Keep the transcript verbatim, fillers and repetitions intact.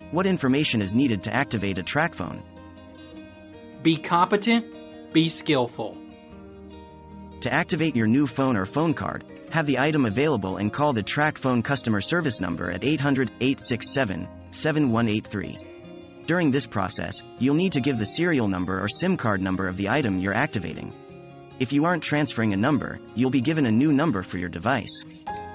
What information is needed to activate a TracFone? Be competent, be skillful. To activate your new phone or phone card, have the item available and call the TracFone customer service number at eight hundred, eight six seven, seven one eight three. During this process, you'll need to give the serial number or SIM card number of the item you're activating. If you aren't transferring a number, you'll be given a new number for your device.